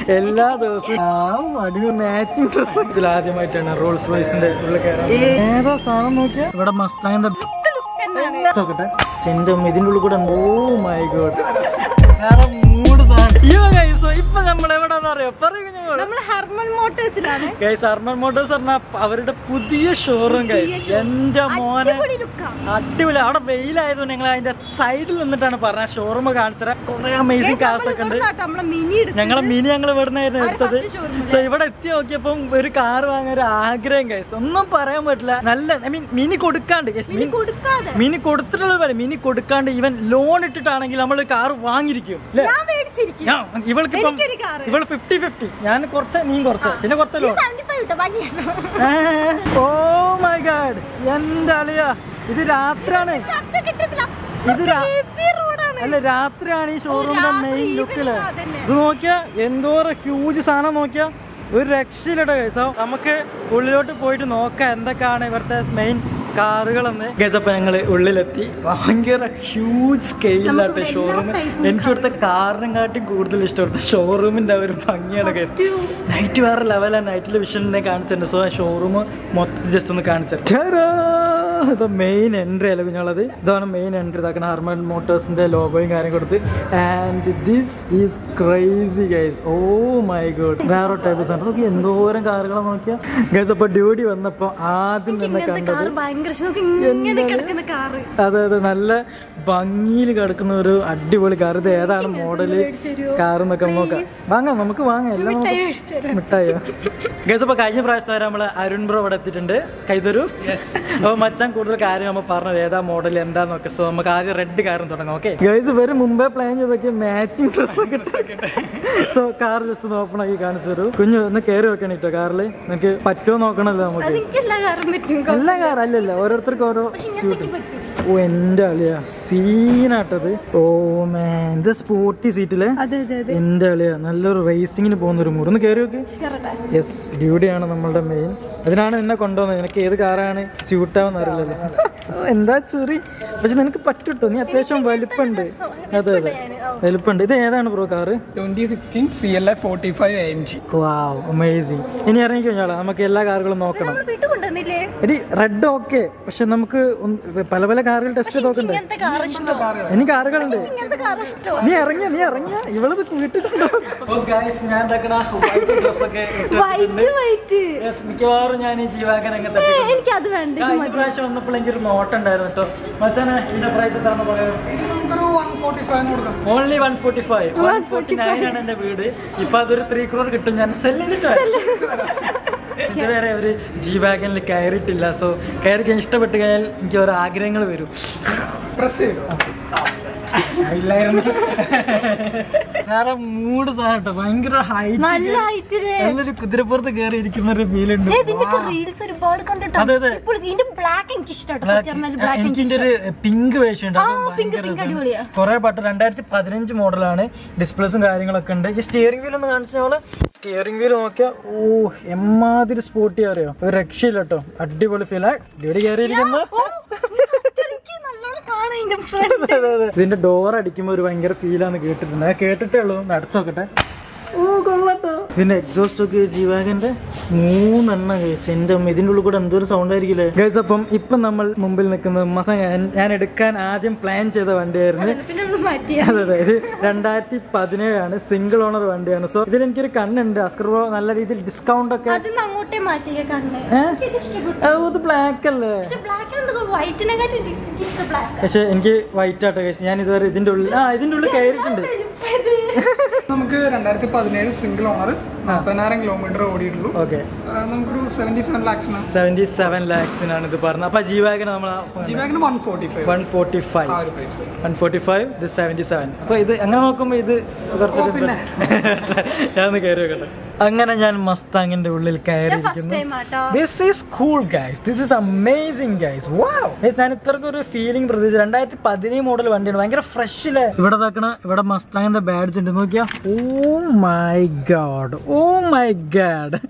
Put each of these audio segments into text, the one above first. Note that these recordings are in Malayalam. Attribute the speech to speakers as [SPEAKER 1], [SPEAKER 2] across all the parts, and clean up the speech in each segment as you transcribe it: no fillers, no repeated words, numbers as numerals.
[SPEAKER 1] എല്ലാ ദിവസവും അടിപൊളി മാച്ചിങ് ഡ്രസ്. ഇതിലാദ്യമായിട്ടാണ് റോൾസ് റോയ്സിന്റെ ഉള്ളിൽ കയറാൻ. ഏതാ സാധനം നോക്കിയാ ഇവിടെ മസ്താങ്ങിന്റെ നോക്കട്ടെ. എന്റെ ഇതിന്റെ ഉള്ളിൽ കൂടെ ഓ മൈ ഗോഡ് വേറെ മൂഡ് സാധനം. ഇപ്പൊ നമ്മൾ എവിടെയാണെന്ന് അറിയോ? ഹർമൻ മോട്ടോഴ്സ് പറഞ്ഞാൽ അവരുടെ പുതിയ ഷോറൂം ഗൈസ്. എന്റെ മോനെ അടിപൊളി. അവിടെ വെയിലായതുകൊണ്ട് ഞങ്ങൾ അതിന്റെ സൈഡിൽ നിന്നിട്ടാണ് പറഞ്ഞ ഷോറൂം കാണിച്ചത്. കുറെ അമേസിംഗ് കാർസ് ഒക്കെ ഉണ്ട്. ഞങ്ങൾ ഇവിടുന്നായിരുന്നു എടുത്തത്. സോ ഇവിടെ എത്തി നോക്കിയപ്പോ ഒരു കാർ വാങ്ങാൻ ഒരു ആഗ്രഹം ഗൈസ്. ഒന്നും പറയാൻ പറ്റില്ല. നല്ല ഐ മീൻ മിനി കൊടുക്കാണ്ട് മിനി കൊടുത്തിട്ടുള്ള മിനി കൊടുക്കാണ്ട് ഈവൻ ലോൺ ഇട്ടിട്ടാണെങ്കിൽ നമ്മൾ കാർ വാങ്ങിയിരിക്കും. ഇവൾക്ക് ഇവള് 50-50. ഞാൻ കുറച്ച് നീ കുറച്ച് പിന്നെ കുറച്ച് ലോൺ. ഓ മൈ ഗാഡ് എന്റെ അളിയ ഇത് രാത്രിയാണ്. അല്ല രാത്രിയാണ് ഈ ഷോറൂമിന്റെ മെയിൻ ലുക്കില്. ഇത് നോക്കിയാ എന്തോരം ഹ്യൂജ് സാധനം നോക്കിയാ ഒരു രക്ഷയിലട്ടോ ഗൈസ്. നമുക്ക് ഉള്ളിലോട്ട് പോയിട്ട് നോക്കാം എന്തൊക്കെയാണ് ഇവിടുത്തെ മെയിൻ കാറുകളെന്ന് ഗൈസ്. അപ്പൊ ഞങ്ങള് ഉള്ളിലെത്തി. ഭയങ്കര ഹ്യൂജ് സ്കെയിലാട്ടെ ഷോറൂം. എനിക്ക് ഇവിടുത്തെ കാറിനെ കാട്ടി കൂടുതൽ ഇഷ്ടം ഇവിടുത്തെ ഷോറൂമിന്റെ ഒരു ഭംഗിയാണ് ഗൈസ്. നൈറ്റ് വേറെ ലെവലാണ്. നൈറ്റിലെ വിഷനെ കാണിച്ചിട്ടുണ്ട്. സോ ആ ഷോറൂം മൊത്തത്തിൽ ജസ്റ്റ് ഒന്ന് കാണിച്ചു. ഇത് മെയിൻ എൻട്രി അല്ല കുഞ്ഞുള്ളത്. ഇതാണ് മെയിൻ എൻട്രി. ഇതാക്കണം ഹർമൻ മോട്ടോഴ്സിന്റെ ലോഗോയും കാര്യം കൊടുത്ത്. And this is crazy guys. Oh my god വേറെ ടൈപ്പ് സാധനം നോക്കി. എന്തോരം കാറുകളെ നോക്കിയാ ഗൈസ്. അപ്പൊ ഡ്യൂട്ടി വന്നപ്പോ ആദ്യം തന്നെ കണ്ടത് അതെ അതെ നല്ല ഭംഗിയിൽ കിടക്കുന്ന ഒരു അടിപൊളി കാർ. ഇത് ഏതാണ് മോഡല് കാർ എന്നൊക്കെ നോക്കാം. വാങ്ങാം നമുക്ക് വാങ്ങാം എല്ലാം മിഠായോ ഗൈസ്. അപ്പൊ കഴിഞ്ഞ പ്രാവശ്യത്തെ വരെ നമ്മള് അരുൺ ബ്രോ ഇവിടെ എത്തിയിട്ടുണ്ട്. കൈതരൂ. അപ്പൊ മച്ചാൻ കൂടുതൽ കാര്യം നമ്മൾ പറഞ്ഞത് ഏതാ മോഡൽ എന്താന്നൊക്കെ. സോ നമുക്ക് ആദ്യം റെഡ് കാറും തുടങ്ങാം. ഓക്കെ ഗൈസ് വരെ മുമ്പേ പ്ലാൻ ചെയ്തൊക്കെ മാച്ചിങ് ഡ്രസ് ഒക്കെ. സോ കാർ ജസ്റ്റ് ഒന്ന് ഓപ്പൺ ആക്കി കാണിച്ചു തരൂ. കുഞ്ഞു ഒന്ന് കയറി വെക്കണം കേട്ടോ കാറില്. നിനക്ക് പറ്റുമോ നോക്കണല്ലോ നമുക്ക്. എല്ലാ കാർ അല്ലല്ല ഓരോരുത്തർക്ക് ഓരോ ഓ എന്റെ അളിയ സീനാട്ടത്. ഓ മാൻ ഇത് സ്പോർട്ടി സീറ്റില് എന്റെ അളിയ നല്ലൊരു റേസിങ്ങിന് പോകുന്ന ഒരു മൂഡ്. ഒന്ന് കയറി വെക്ക്. യെസ് ഡ്യൂട്ടിയാണ് നമ്മളുടെ മെയിൻ. അതിനാണ് എന്നെ കൊണ്ടുവന്നത്. നിനക്ക് ഏത് കാറാണ് സ്യൂട്ടാവെന്ന് അറിയില്ലല്ലോ. എന്താ ചെറി പക്ഷെ നിനക്ക് പറ്റൂട്ടോ. നീ അത്യാവശ്യം വലുപ്പുണ്ട്. അതെ അതെ വലുപ്പുണ്ട്. ഇത് ഏതാണ് bro car?
[SPEAKER 2] 2016 CLF 45 AMG.
[SPEAKER 1] Wow amazing. ഇനി ഇറങ്ങി കഴിഞ്ഞാൽ നമുക്ക് എല്ലാ കാറുകളും നോക്കണം. എടി റെഡ് ഓക്കെ പക്ഷെ നമുക്ക് പല പല കാറുകൾ ടെസ്റ്റ് നോക്കണ്ടേ. ഇനി കാറുകളുണ്ട്. നീ ഇറങ്ങിയ ഇവളത് വീട്ടിട്ടുണ്ടോ? ഞാൻ മിക്കവാറും ഞാൻ ഈ ജീവാഗൻ കഴിഞ്ഞ പ്രാവശ്യം വന്നപ്പോൾ എനിക്കൊരു നോട്ടുണ്ടായിരുന്നു കേട്ടോ. മച്ചാനെ ഇതിന്റെ പ്രൈസ് എത്രയാണ് പറയാം? ഓൺലി 145. 149 ആണ് എന്റെ വീട്. ഇപ്പൊ അതൊരു 3 crore കിട്ടും. ഞാൻ സെല് ചെയ്തിട്ട് ഇതുവരെ ഒരു ജീവാഗനിൽ കയറിയിട്ടില്ല. സോ കയറി കഴിഞ്ഞാൽ ഇഷ്ടപ്പെട്ട് കഴിഞ്ഞാൽ എനിക്ക് ഓരോ ആഗ്രഹങ്ങൾ വരും. വേറെ മൂഡ് സാധനം ഭയങ്കര ഹൈറ്റ്. നല്ലൊരു കുതിരപ്പുറത്ത് കയറി ഇരിക്കുന്ന ഒരു ഫീൽ ഉണ്ട്. അതെ അതെ എനിക്കിന്റെ ഒരു പിങ്ക് വേഷം ഉണ്ട്. കുറെ പട്ട് 2015 മോഡലാണ്. ഡിസ്പ്ലേസും കാര്യങ്ങളൊക്കെ ഉണ്ട്. ഈ സ്റ്റിയറിംഗ് വീൽ ഒന്ന് കാണിച്ചോളെ. സ്റ്റിയറിംഗ് വീൽ നോക്കിയാ ഓ എമ്മാതിരി സ്പോർട്ടി അറിയോ. ഒരു രക്ഷയില്ല കേട്ടോ. അടിപൊളി ഫീൽ. ഡ്യൂട്ടി കയറിയിരിക്കുന്ന ഇതിന്റെ ഡോർ അടിക്കുമ്പോ ഒരു ഭയങ്കര ഫീലാന്ന് കേട്ടിട്ടുണ്ട്. കേട്ടിട്ടേ ഉള്ളൂ. അടച്ചോക്കട്ടെ. ഓ കൊള്ളട്ടോ. ഇതിന്റെ എക്സോസ്റ്റ് ഒക്കെ ജീവാഗന്റെ 3 എണ്ണം ഗൈസ്. എന്റെ ഇതിന്റെ ഉള്ളിൽ കൂടെ എന്തൊരു സൗണ്ട് ആയിരിക്കില്ലേ ഗൈസ്. അപ്പം ഇപ്പൊ നമ്മൾ മുമ്പിൽ നിൽക്കുന്നത് ഞാൻ എടുക്കാൻ ആദ്യം പ്ലാൻ ചെയ്ത വണ്ടിയായിരുന്നു. അതെ അതെ ഇത് 2017 ആണ്. സിംഗിൾ ഓണർ വണ്ടിയാണ്. സോ ഇതിൽ എനിക്കൊരു കണ്ണുണ്ട്. അസ്കർ ബ്രോ നല്ല രീതിയിൽ ഡിസ്കൗണ്ട് ഒക്കെ. അത് ബ്ലാക്ക് അല്ലേ? പക്ഷെ എനിക്ക് വൈറ്റ് ആട്ടോ ഗൈസ്. ഞാൻ ഇതുവരെ ഇതിന്റെ ഉള്ളിൽ കയറിയിട്ടുണ്ട്.
[SPEAKER 2] നമുക്ക് 2017 സിംഗിൾ ഓണർ 40,000 കിലോമീറ്റർ ഓടിയിട്ടുള്ളൂ. ഓക്കെ നമുക്കൊരു 77 lakhs ഇത് പറഞ്ഞത്. അപ്പൊ ജീവാഗൻ നമ്മൾ 145 ഇത് 77. അപ്പൊ ഇത് അങ്ങനെ നോക്കുമ്പോ ഇത് കുറച്ച് ഞാൻ കയറി വെക്കട്ടെ. അങ്ങനെ ഞാൻ മസ്താങ്ങിന്റെ ഉള്ളിൽ കയറിയിരിക്കുന്നു. This is cool guys. This is amazing guys. Wow guys. ഞാൻ ഇത്രക്കൊരു ഫീലിംഗ് പ്രതീക്ഷിച്ചു. 2017 മോഡൽ വണ്ടിയാണ്. ഭയങ്കര ഫ്രഷില്. ഇവിടെ നോക്കണ ഇവിടെ മസ്താങ്ങിന്റെ ബാഡ്ജ് ഉണ്ട് നോക്കിയാ. Oh my god. Oh my god.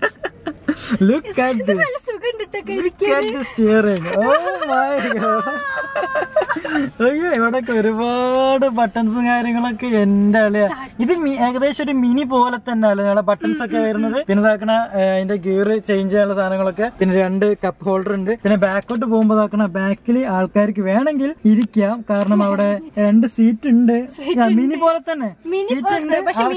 [SPEAKER 2] Look at this. Look at the steering. Oh my god.
[SPEAKER 1] അയ്യോ ഇവിടൊക്കെ ഒരുപാട് ബട്ടൺസും കാര്യങ്ങളൊക്കെ എന്റെ അളിയ. ഇത് ഏകദേശം ഒരു മിനി പോലെ തന്നെ അല്ലേ ഞങ്ങളെ ബട്ടൺസ് ഒക്കെ വരുന്നത്. പിന്നെ ഇതാക്കണ അതിന്റെ ഗിയർ ചേഞ്ച് ചെയ്യാനുള്ള സാധനങ്ങളൊക്കെ, പിന്നെ 2 കപ്പ് ഹോൾഡർ ഉണ്ട്. പിന്നെ ബാക്കോട്ട് പോകുമ്പോ ഇതാക്കണ ബാക്കിൽ ആൾക്കാർക്ക് വേണമെങ്കിൽ ഇരിക്കാം, കാരണം അവിടെ 2 സീറ്റ് ഉണ്ട്. മിനി പോലെ തന്നെ സീറ്റ് ഉണ്ട്,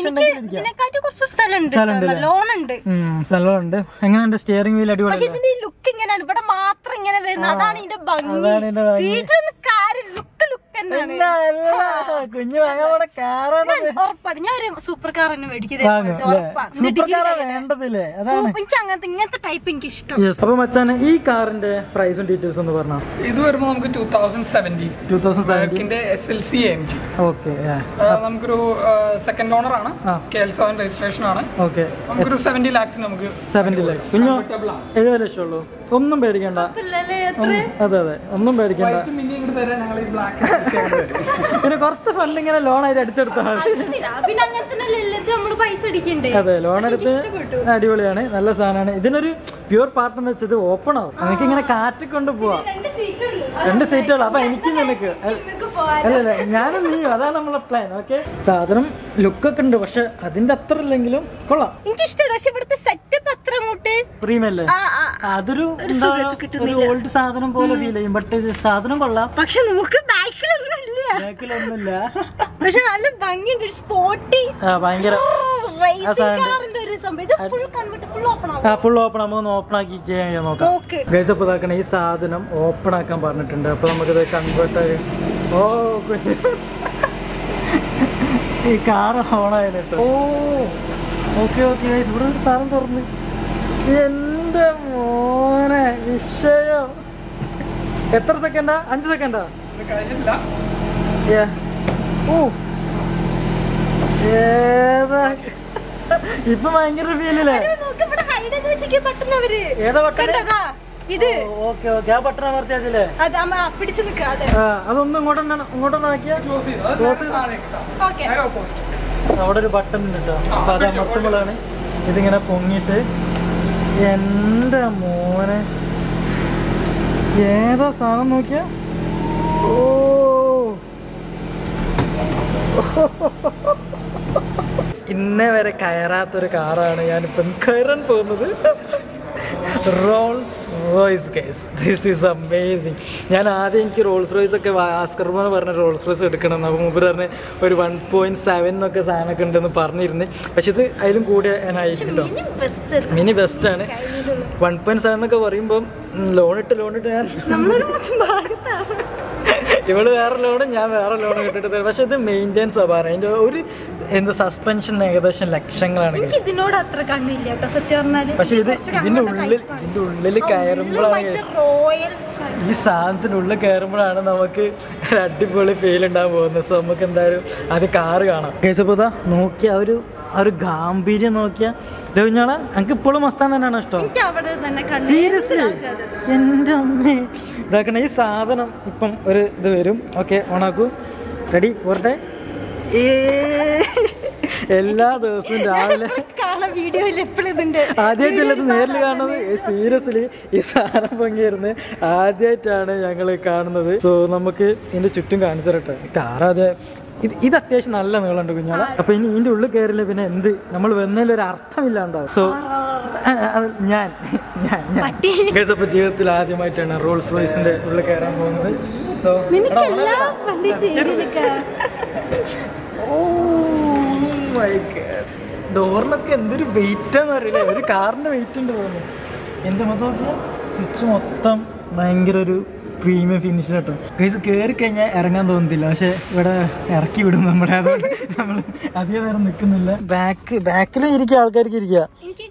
[SPEAKER 1] സ്ഥലമുണ്ട്. എങ്ങനെയുണ്ട് സ്റ്റിയറിംഗ് വീൽ? അടിപൊളി.
[SPEAKER 3] ലുക്ക് ഇങ്ങനെയാണ് ഇവിടെ മാത്രം ഇങ്ങനെ വരുന്നത്, അതാണ് ഇതിന്റെ ഭംഗി.
[SPEAKER 1] കുഞ്ഞു
[SPEAKER 3] ഉറപ്പാണ് ഞാൻ ഒരു സൂപ്പർ കാർ തന്നെ
[SPEAKER 1] വേണ്ടതില്ലേ? അതാണ്
[SPEAKER 3] എനിക്ക് അങ്ങനത്തെ ഇങ്ങനത്തെ ടൈപ്പ് എനിക്ക് ഇഷ്ടം.
[SPEAKER 1] അപ്പൊ മച്ചാന് ഈ കാറിന്റെ പ്രൈസും ഡീറ്റെയിൽസ് ഒന്ന് പറഞ്ഞോ.
[SPEAKER 2] ഇത് വരുമ്പോ നമുക്ക് 2017 SLC AMG.
[SPEAKER 1] ഓക്കെ,
[SPEAKER 2] നമുക്കൊരു സെക്കൻഡ് ഓണർ ആണ്, KL7 രജിസ്ട്രേഷൻ ആണ്.
[SPEAKER 1] ഓക്കെ,
[SPEAKER 2] നമുക്കൊരു 70 lakhs നമുക്ക്
[SPEAKER 1] 70 lakhs. കുഞ്ഞോ 70 ലക്ഷം ഉള്ളൂ, ഒന്നും പേടിക്കണ്ട. അതെ അതെ, ഒന്നും പേടിക്കണ്ട. പിന്നെ കുറച്ച് ഫണ്ട് ഇങ്ങനെ ലോൺ ആയിട്ട് അടിച്ചെടുത്താൽ അതെ, ലോൺ എടുത്ത് അടിപൊളിയാണ്, നല്ല സാധനമാണ്. ഇതിനൊരു പ്യൂർ പാർട്ട് എന്ന് വെച്ചത് ഓപ്പൺ ആവും, എനിക്ക് ഇങ്ങനെ കാറ്റ് കൊണ്ട് പോവാം. 2 സീറ്റുകൾ. അപ്പൊ എനിക്ക് നിനക്ക് അല്ലല്ല, ഞാനും നീ, അതാണ് നമ്മളെ പ്ലാൻ. ഓക്കെ, സാധനം ലുക്കൊക്കെ ഉണ്ട്, പക്ഷെ അതിന്റെ അത്ര ഇല്ലെങ്കിലും കൊള്ളാം. പ്രീമിയല്ലേ, അതൊരു ഓൾഡ് സാധനം പോലെ ഫീൽ ചെയ്യും. ബട്ട് സാധനം കൊള്ളാം,
[SPEAKER 3] പക്ഷെ നമുക്ക്
[SPEAKER 1] ബാക്കിലൊന്നുമില്ല.
[SPEAKER 3] പക്ഷെ നല്ല ഭംഗിയുണ്ട്, സ്പോർട്ടി
[SPEAKER 1] ഭയങ്കര ഫുൾ ഓപ്പൺ ആകുമ്പോൾ ഓപ്പൺ ആക്കി ചെയ്യാൻ നോക്കാം. ഗൈസ്, അപ്പൊ ഇതാക്കണ ഈ സാധനം ഓപ്പൺ ആക്കാൻ പറഞ്ഞിട്ടുണ്ട്. അപ്പൊ നമുക്കിത് കൺവേർട്ട് ഈ കാർ ഓണായത് കേട്ടോ. ഓക്കെ ഓക്കെ ഗൈസ്, ഇവിടെ ഒരു സാധനം തുറന്ന് എന്റെ മോനെ വിഷയം. എത്ര സെക്കൻഡാ? 5 സെക്കൻഡാ? ഏതാ ഇപ്പൊ ഭയങ്കര ഫീലല്ലേ? ഏതാ ബട്ടൺ? ഓക്കെ ഓക്കെ, ആ ബട്ടൺ അമർത്തിയാലേ അതൊന്നും ഇങ്ങോട്ടൊന്നും ആക്കിയാ അവിടെ ഒരു ബട്ടൺ ഉണ്ട് കേട്ടോ. അപ്പൊ അത് അമർത്തുമ്പോഴാണ് ഇതിങ്ങനെ പൊങ്ങിട്ട്. എന്റെ മോനെ ഏതാ സാധനം നോക്കിയാ? ഓ ഇന്നേ വരെ കയറാത്തൊരു കാറാണ് ഞാനിപ്പം കയറാൻ പോകുന്നത്. Rolls Royce guys, this is amazing. ഞാൻ ആദ്യം എനിക്ക് റോൾസ് റോയ്സ് ഒക്കെ ആസ്കർമാർ പറഞ്ഞ റോൾസ് റോയ്സ് എടുക്കണം. അപ്പോൾ മുമ്പ് പറഞ്ഞ് ഒരു 1.7 എന്നൊക്കെ സാധനമൊക്കെ ഉണ്ടെന്ന് പറഞ്ഞിരുന്നു. പക്ഷെ ഇത് അതിലും കൂടിയ ഞാനായിരിക്കുമല്ലോ. മിനി ബെസ്റ്റാണ്. 1.7 എന്നൊക്കെ പറയുമ്പം ലോണിട്ട് ഞാൻ ഇവള് വേറെ ലോണ്, ഞാൻ വേറെ ലോണ് കിട്ടിട്ട് തരും. പക്ഷെ ഇത് മെയിൻ്റെനൻസ് സ്വഭാവം. അതിന്റെ ഒരു എന്താ സസ്പെൻഷൻ ഏകദേശം ലക്ഷങ്ങളാണ്. പക്ഷെ ഇതിന്റെ ഉള്ളിൽ കയറുമ്പോഴാണ്, ഈ സാധനത്തിനുള്ളിൽ കയറുമ്പോഴാണ് നമുക്ക് ഒരു അടിപൊളി ഫീൽ ഉണ്ടാകാൻ പോകുന്നത്. സോ നമുക്ക് എന്തായാലും അത് കാറ് കാണാം. കേസപ്പോ നോക്കിയ ഒരു ഗാംഭീര്യം നോക്കിയ രവിഞ്ഞോളാ, എനിക്ക് ഇപ്പോഴും മസ്താൻ തന്നെയാണ് ഇഷ്ടം. സീരിയസ്ലി എൻ്റെ അമ്മേ. ഇതാക്കണ ഈ സാധനം ഇപ്പം ഒരു ഇത് വരും. ഓക്കെ, ഓണാക്കൂ. റെഡി പോരട്ടെ. എല്ലാ ദിവസവും രാവിലെ ആദ്യമായിട്ടുള്ളത് നേരിൽ കാണുന്നത്. സീരിയസ്ലി ഈ സാധനം പൊങ്ങിയിരുന്ന് ആദ്യമായിട്ടാണ് ഞങ്ങൾ കാണുന്നത്. സോ നമുക്ക് ഇതിന്റെ ചുറ്റും കാണിച്ചു തരട്ടെ. കാറാതെ ഇത് അത്യാവശ്യം നല്ല നീളമുണ്ട് കുഞ്ഞാളെ. അപ്പൊ ഇനി ഇതിന്റെ ഉള്ളിൽ കയറില്ല പിന്നെ എന്ത് നമ്മൾ വന്നതിലൊരു അർത്ഥമില്ലാണ്ടാവും. സോ ഞാൻ അപ്പൊ ജീവിതത്തിൽ ആദ്യമായിട്ടാണ് റോൾസ് റോയ്സിന്റെ ഉള്ളിൽ കയറാൻ പോകുന്നത്. സോ ഡോറിലൊക്കെ എന്തൊരു വെയിറ്റാന്ന് അറിയില്ല, ഒരു കാറിന്റെ വെയിറ്റ് ഉണ്ട് തോന്നുന്നു. എന്റെ മൊത്തം സ്വിച്ച് മൊത്തം ഭയങ്കര ഒരു പ്രീമിയം ഫിനിഷ് കേട്ടോ. ഗൈസ് കയറി കഴിഞ്ഞാൽ ഇറങ്ങാൻ തോന്നുന്നില്ല, പക്ഷെ ഇവിടെ ഇറക്കി വിടും നമ്മളെ. അതുകൊണ്ട് നമ്മൾ അധികം നേരം നിൽക്കുന്നില്ല. ബാക്കിൽ ഇരിക്കുക, ആൾക്കാർക്ക് ഇരിക്കുക.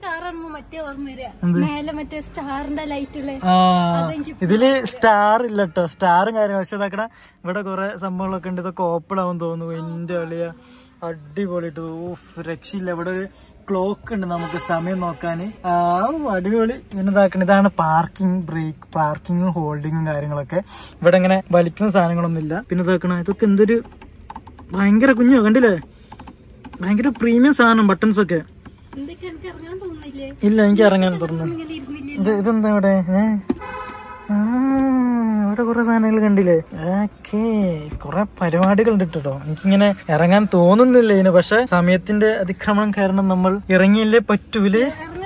[SPEAKER 1] ഇതില് സ്റ്റാർ ഇല്ല കേട്ടോ, സ്റ്റാറും കാര്യം. പക്ഷെ ഇതാക്കണ ഇവിടെ കുറെ സംഭവങ്ങളൊക്കെ ഉണ്ട്. ഇതൊക്കെ ഓപ്പൺ ആവും തോന്നുന്നു. എന്റെ കളിയ അടിപൊളിട്ട് രക്ഷയില്ല. ഇവിടെ ഒരു ക്ലോക്ക് ഉണ്ട് നമുക്ക് സമയം നോക്കാന്. അടിപൊളി. ഇതാക്കണം, ഇതാണ് പാർക്കിംഗ് ബ്രേക്ക്, പാർക്കിങ്ങും ഹോൾഡിങ്ങും കാര്യങ്ങളൊക്കെ. ഇവിടെ ഇങ്ങനെ വലിക്കുന്ന സാധനങ്ങളൊന്നും ഇല്ല. പിന്നെ ഇതാക്കണ ഇതൊക്കെ എന്തൊരു ഭയങ്കര കുഞ്ഞോ, കണ്ടില്ലേ? ഭയങ്കര പ്രീമിയം സാധനം. ബട്ടൺസ് ഒക്കെ ഇല്ല, എനിക്ക് ഇറങ്ങാൻ തോന്നുന്നു. ഇതെന്താ ഇവിടെ? ഇവിടെ കുറെ സാധനങ്ങൾ കണ്ടില്ലേ? ഓക്കേ, കുറെ പരിപാടികൾ ഉണ്ട് കേട്ടോ. എനിക്കിങ്ങനെ ഇറങ്ങാൻ തോന്നുന്നില്ല ഇതിന്, പക്ഷെ സമയത്തിന്റെ അതിക്രമണം കാരണം നമ്മൾ ഇറങ്ങിയില്ലേ പറ്റൂലേ.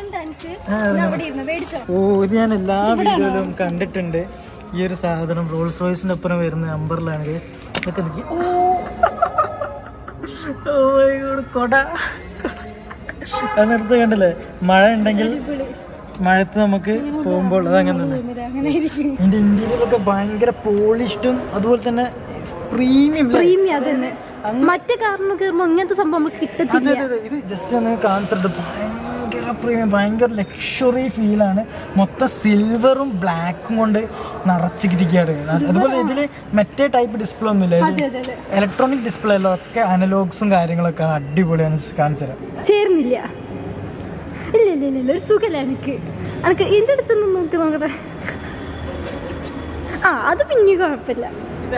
[SPEAKER 1] ഓ, ഇത് ഞാൻ എല്ലാ വീഡിയോയിലും കണ്ടിട്ടുണ്ട്. ഈ ഒരു സാധനം റോൾസ് റോയ്സിന്റെ ഒപ്പം വരുന്ന നമ്പറിലാണ് ഗൈസ്. ഇതൊക്കെ നിൽക്കി. കൊട അതിനടുത്ത് കണ്ടില്ലേ, മഴ ഉണ്ടെങ്കിൽ മഴത്ത് നമുക്ക് പോകുമ്പോൾ അതങ്ങനെ തന്നെ. ഇതിന്റെ ഇന്റീരിയറൊക്കെ ഭയങ്കര പോളിഷ്ഡും അതുപോലെ തന്നെ പ്രീമിയം.
[SPEAKER 3] മറ്റേ കാറിന് കയറുമ്പോ ഇങ്ങനത്തെ സംഭവം നമുക്ക് കിട്ടത്തില്ല.
[SPEAKER 1] ഇത് ജസ്റ്റ് ഒന്ന് കാണിച്ചിട്ട് ഭയങ്കര പ്രീമിയം, ഭയങ്കര ലക്ഷറി ഫീലാണ്. മൊത്തം സിൽവറും ബ്ലാക്കും കൊണ്ട് നിറച്ചിരിക്കുകയാണ്. അതുപോലെ ഇതില് മറ്റേ ടൈപ്പ് ഡിസ്പ്ലേ ഒന്നുമില്ല, ഇലക്ട്രോണിക് ഡിസ്പ്ലേ അല്ല, ഒക്കെ അനലോഗ്സും കാര്യങ്ങളൊക്കെ അടിപൊളിയാണ്. കാണിച്ചുതരാം.
[SPEAKER 3] ചേർന്നില്ല. ഇല്ല ഇല്ല ഇല്ല, ഒരു സുഖല്ല എനിക്ക്. ഇതിന്റെ അടുത്തൊന്നും നോക്കി നോക്കട്ടെ. അത് പിന്നെ കുഴപ്പമില്ല.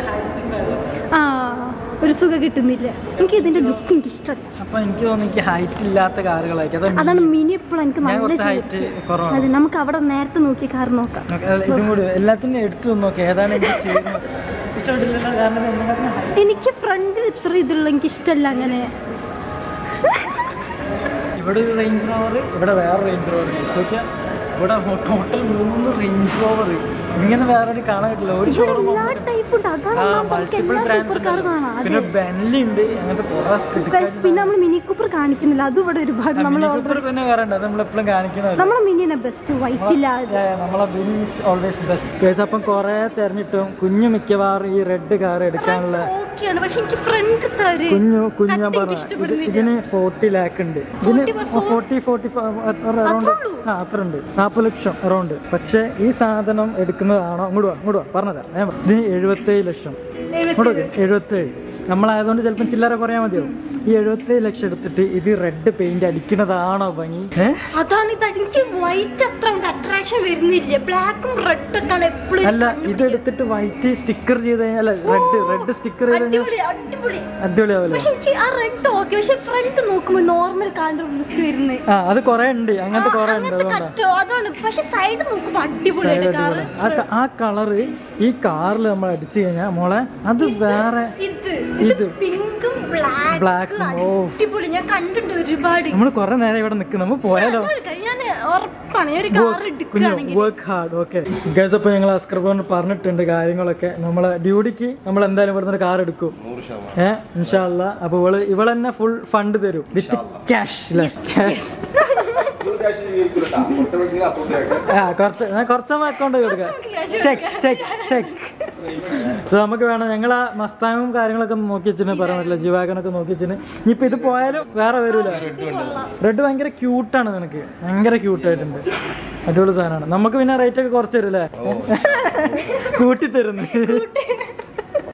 [SPEAKER 3] ഒരു സുഖം കിട്ടുന്നില്ല. എനിക്ക് ഇതിന്റെ ലുക്ക് എനിക്ക് ഇഷ്ടമല്ല.
[SPEAKER 1] അപ്പൊ എനിക്ക് തോന്നുന്നു എനിക്ക് ഹൈറ്റ് ഇല്ലാത്ത കാറുകളായിരിക്കും.
[SPEAKER 3] അതാണ് മിനി എപ്പോഴും എനിക്ക് നല്ല
[SPEAKER 1] ഹൈറ്റ് കുറവാണ്.
[SPEAKER 3] അതെ, നമുക്ക് അവിടെ നേരത്തെ നോക്കി കാർ നോക്കാം.
[SPEAKER 1] ഇതും കൂടി എല്ലാത്തിനും എടുത്തു നോക്കാം ഏതാണ് എനിക്ക് ചെയ്യുന്നത്. ഇഷ്ടപ്പെട്ടില്ല കാരണം
[SPEAKER 3] എനിക്ക് ഫ്രണ്ടിൽ ഇത്ര ഇതുള്ള എനിക്ക് ഇഷ്ടമല്ല അങ്ങനെ.
[SPEAKER 1] ഇവിടെ ഒരു റേഞ്ച് റോവർ, ഇവിടെ വേറെ റേഞ്ച് റോവർ. ഇവിടെ ടോട്ടൽ 3 റേഞ്ച് റോവർ. ഇങ്ങനെ വേറെ ഒരു കാണാൻ പറ്റില്ല. ഒരു ഷോറൂം മൾട്ടിപ്പിൾ ബ്രാൻഡ്സ് ഉണ്ട്. പിന്നെ ബെൻലി ഉണ്ട്, അങ്ങനത്തെ കുറെ.
[SPEAKER 3] പിന്നെ നമ്മൾ മിനി കൂപ്പർ കാണിക്കുന്നില്ല, അതും ഇവിടെ ഒരുപാട്.
[SPEAKER 1] പിന്നെ വേറെ ഉണ്ട്, അത് നമ്മളെപ്പോഴും കാണിക്കുന്നത്.
[SPEAKER 3] നമ്മളെ മിനിനെ ബെസ്റ്റ്, വൈറ്റ് ഇല്ലാതെ
[SPEAKER 1] നമ്മളെ മിനി ഈസ് ഓൾവേസ് ബെസ്റ്റ്. അപ്പം കുറെ തെരഞ്ഞിട്ടും കുഞ്ഞു മിക്കവാറും ഈ റെഡ് കാർ എടുക്കാനുള്ള കുഞ്ഞു ഞാൻ പറഞ്ഞു. ഇതിന് 40 lakh ഉണ്ട്. ഇതിന് 40 അറൗണ്ട് അത്ര ഉണ്ട്, 40 ലക്ഷം അറൗണ്ട്. പക്ഷെ ഈ സാധനം എടുക്കുന്നതാണോ? അങ്ങോട്ട് വാ പറഞ്ഞതാ. ഇതിന് 77 ലക്ഷം. 77 നമ്മളായതുകൊണ്ട് ചിലപ്പോൾ ചില്ലറ കുറയാൻ മതിയാവും. ഈ 77 ലക്ഷം എടുത്തിട്ട് ഇത് റെഡ് പെയിന്റ് അടിക്കുന്നതാണോ ഭംഗി?
[SPEAKER 3] അതാണ് എനിക്ക് വൈറ്റ് അത്ര അട്രാക്ഷൻ വരുന്നില്ല. ബ്ലാക്കും റെഡ് ഒക്കെ എപ്പോഴും.
[SPEAKER 1] അല്ല, ഇത് എടുത്തിട്ട് വൈറ്റ് സ്റ്റിക്കർ ചെയ്ത് കഴിഞ്ഞാൽ റെഡ് സ്റ്റിക്കർ ചെയ്ത് അടിപൊളിയാവില്ലേ?
[SPEAKER 3] ഫ്രണ്ട് നോക്കുമ്പോ നോർമൽ ലുക്ക് വരുന്നത്.
[SPEAKER 1] അത് കുറെ ഉണ്ട്, അങ്ങനത്തെ കുറെ ഉണ്ട്.
[SPEAKER 3] അതാണ്. പക്ഷെ സൈഡ് നോക്കുമ്പോ അടിപൊളിയാണ്.
[SPEAKER 1] ആ കളറ് ഈ കാറിൽ നമ്മൾ അടിച്ചു കഴിഞ്ഞാൽ മോളെ അത് വേറെ.
[SPEAKER 3] ഇത് പിങ്കും ബ്ലാക്കും അടിപൊളി. ഞാൻ കണ്ടിട്ടുണ്ട് ഒരുപാട്.
[SPEAKER 1] നമ്മൾ കുറെ നേരം ഇവിടെ നിൽക്കും. നമ്മൾ പോയാലോ?
[SPEAKER 3] ഞാൻ ഉറപ്പാണ് ഒരു കാർ എടുക്കുകയാണെങ്കിൽ.
[SPEAKER 1] Work hard. ഓക്കെ ഗൈസ്, അപ്പൊ ഞങ്ങൾ അസ്കർബോൺ പറഞ്ഞിട്ടുണ്ട് കാര്യങ്ങളൊക്കെ. നമ്മളെ ഡ്യൂട്ടിക്ക് നമ്മൾ എന്തായാലും ഇവിടുന്ന് ഒരു കാർ എടുക്കും ഇൻഷാ അല്ലാ. അപ്പൊ ഇവളെന്നെ ഫുൾ ഫണ്ട് തരും വിത്ത് ക്യാഷ്. കുറച്ചമ്മ അക്കൗണ്ട് കൊടുക്കാം. ചെക്ക് നമുക്ക് വേണം. ഞങ്ങൾ ആ മസ്താങ്ങും കാര്യങ്ങളൊക്കെ നോക്കി വെച്ചിന്, പറയാൻ പറ്റില്ല, ജിവാഗനൊക്കെ നോക്കി വെച്ചിന്. ഇനിയിപ്പൊ ഇത് പോയാലും വേറെ വരൂല. റെഡ് ഭയങ്കര ക്യൂട്ടാണ്, നിനക്ക് ഭയങ്കര ക്യൂട്ടായിട്ടുണ്ട്. അടിപൊളി സാധനമാണ്. നമുക്ക് പിന്നെ റേറ്റ് ഒക്കെ കുറച്ച് തരും അല്ലേ? കൂട്ടി തരുന്നു.